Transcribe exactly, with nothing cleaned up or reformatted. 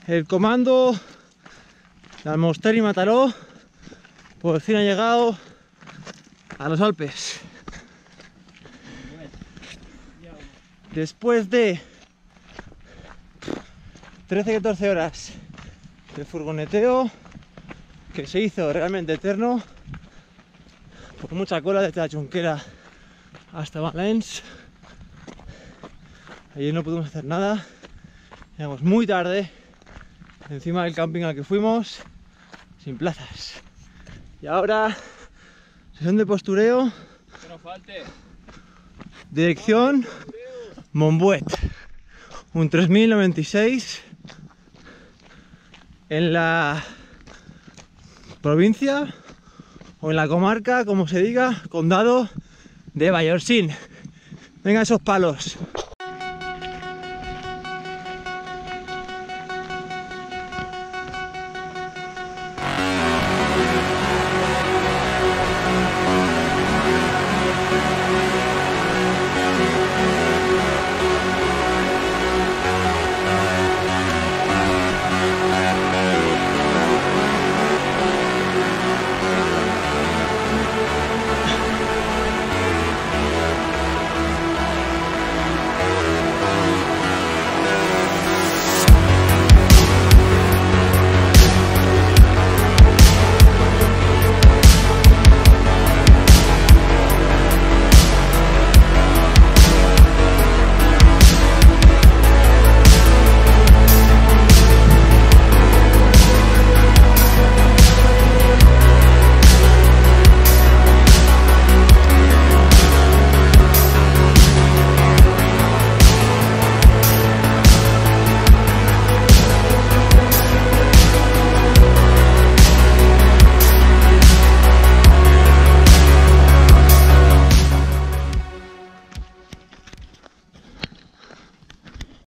El comando de Almoster y Mataró por fin ha llegado a los Alpes. Después de trece a catorce horas de furgoneteo, que se hizo realmente eterno, por mucha cola desde la Chunquera hasta Valens. Ayer no pudimos hacer nada, llegamos muy tarde, encima del camping al que fuimos, sin plazas. Y ahora, sesión de postureo, Que no falte. dirección Montbuet, un tres mil noventa y seis en la provincia o en la comarca, como se diga, condado de Vallorcín. Venga esos palos.